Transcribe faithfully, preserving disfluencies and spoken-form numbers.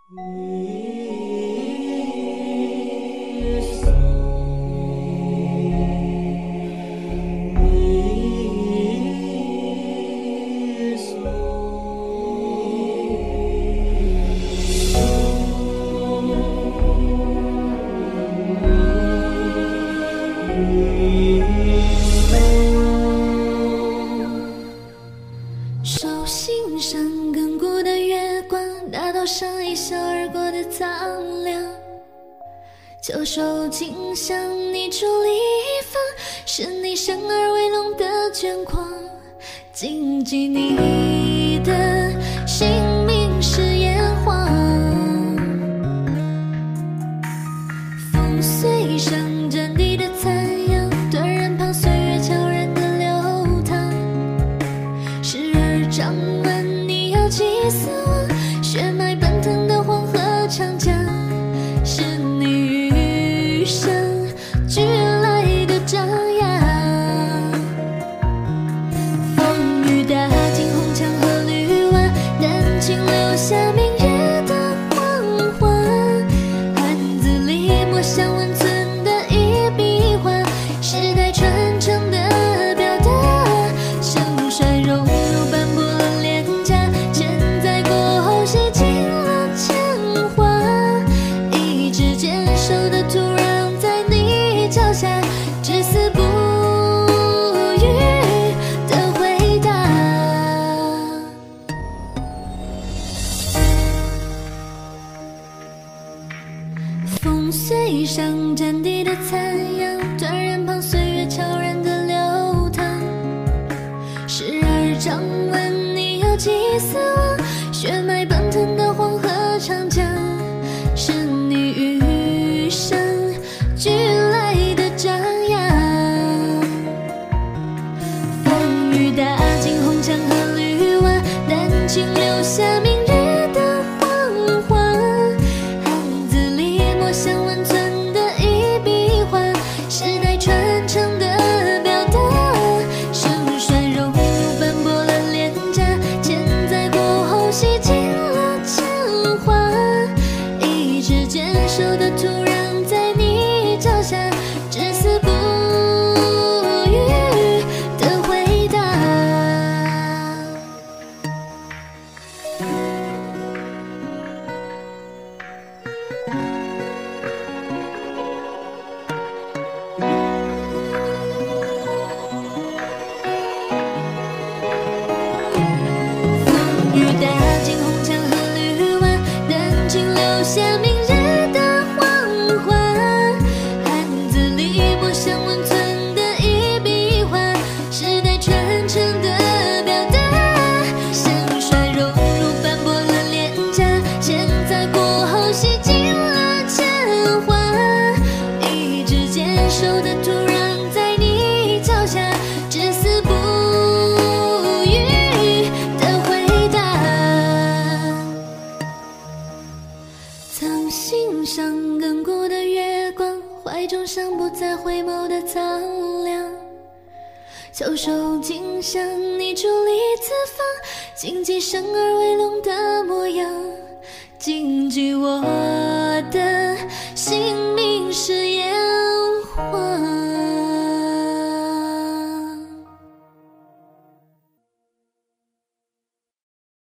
手心上亘古的月光，大道上一笑而过的苍凉。翘首尽向你伫立方，是你生而为龙的眷狂。谨记你的姓名是炎黄，风随上战地的残阳，断然旁岁月悄然的流淌。时而掌纹你要祭死我，血脉奔腾的黄河长江，是你余生聚来的张扬。风雨打尽红墙和绿瓦，丹青留下明日的黄花。汉字里墨香温存的一笔画，时代传承的表达。盛衰荣辱斑驳了脸颊，千载过后洗尽了铅华。一直坚守的土壤在你脚下，至死不渝的回答。风随上战地的残阳，断然旁岁月悄然的流淌。时而掌纹你要祭死我，血脉奔腾的黄河长江，是你余生聚来的张扬。风雨打尽红墙和绿瓦，丹青留下明日的黄花。汉字里墨香温存的一笔画，时代传承的表达。盛衰荣辱斑驳了脸颊，千载过后洗尽了铅华。一直坚守的土壤在你脚下，至死不渝的回答。风雨打尽红墙和绿瓦，丹青留下明日的黄花。汉字里墨香温存的一笔画，时代传承的表达。盛衰荣辱斑驳了脸颊，千载过后洗尽了铅华。一直坚守的土壤在你脚下，至死不渝的回答。曾欣赏亘古的月光，怀中尚不再回眸的苍凉。翘首尽向你伫立四方，谨记生而为龙的模样。谨记我的姓名是